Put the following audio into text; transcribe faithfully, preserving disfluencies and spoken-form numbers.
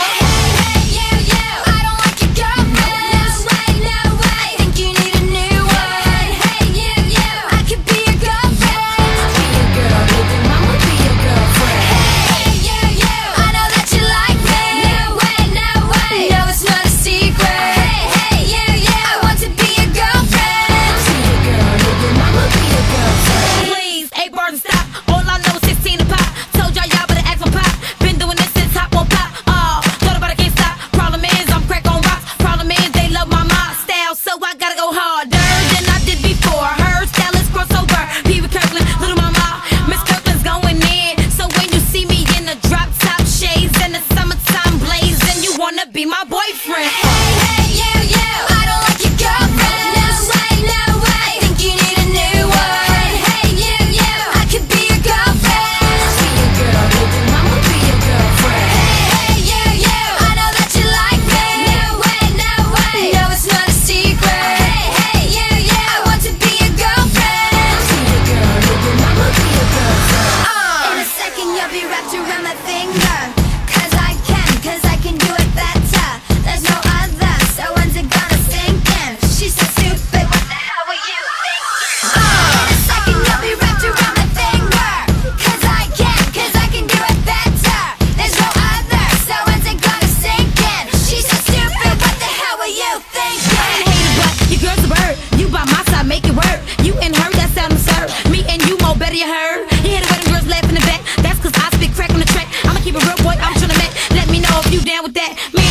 Be my boyfriend. Hey, hey, you, you. I don't like your girlfriend. No way, no way. Think you need a new one. Hey, you, you. I could be your girlfriend. Be your girl, baby mama, be your girlfriend. Hey, hey, you, you. I know that you like me. No way, no way. No, it's not a secret. Hey, hey, you, you. I want to be your girlfriend. Be your girl, baby mama, be your girlfriend. Uh. In a second, you'll be wrapped around my finger. Cause I can, cause I can do it better. There's no other, so when's it gonna sink in? She's so stupid, what the hell were you thinking? Uh, in a second you'll be wrapped around my finger. Cause I can, cause I can do it better. There's no other, so when's it gonna sink in? She's so stupid, what the hell were you thinking? I hate it, but your girl's a bird. You by my side, make it work. You and her, that sound absurd. Me and you, more better, you heard. You hear the way them girls laugh in the back. That's cause I spit crack on the track. I'ma keep it real, boy, I'm tryna make. Let me know if you down with that.